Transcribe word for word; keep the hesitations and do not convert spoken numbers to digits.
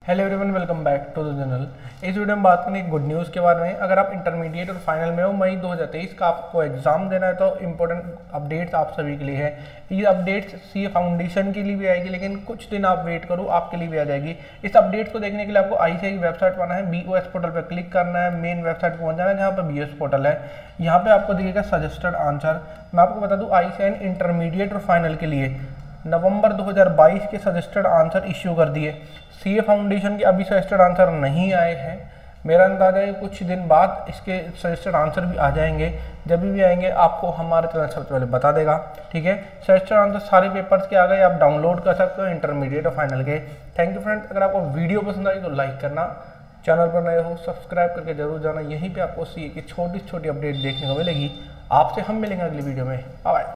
Hello everyone, welcome back to the channel. इस video में बात करेंगे गुड न्यूज़ के बारे में। अगर आप इंटरमीडिएट और फाइनल में हो, मई दो हज़ार तेईस का आपको एग्जाम देना है, तो इंपॉर्टेंट अपडेट्स आप सभी के लिए है। ये अपडेट्स सी ए फाउंडेशन के लिए भी आएगी, लेकिन कुछ दिन आप वेट करो, आपके लिए भी आ जाएगी। इस अपडेट्स को देखने के लिए आपको आई सी आई की वेबसाइट पर आना है, बी ओ एस पोर्टल पर क्लिक करना है, मेन वेबसाइट पर पहुंच जाना है जहाँ पर बी ओ एस पोर्टल है। यहाँ पे आपको दिखेगा सजेस्टेड आंसर। मैं आपको बता दूँ, आई सी आई ने इंटरमीडिएट और फाइनल के लिए नवंबर दो हज़ार बाईस के सजेस्टेड आंसर इश्यू कर दिए। सी ए फाउंडेशन के अभी सजेस्टेड आंसर नहीं आए हैं। मेरा अंदाजा है कुछ दिन बाद इसके सजेस्टेड आंसर भी आ जाएंगे। जब भी आएंगे आपको हमारे चैनल सबसे पहले बता देगा, ठीक है। सजेस्टेड आंसर सारे पेपर्स के आ गए, आप डाउनलोड कर सकते हो इंटरमीडिएट और फाइनल के। Thank you friend. अगर आपको वीडियो पसंद आई तो लाइक करना, चैनल पर नए हो सब्सक्राइब करके जरूर जाना। यहीं पर आपको सी ए की छोटी छोटी अपडेट देखने को मिलेगी। आपसे हम मिलेंगे अगली वीडियो में। बाय।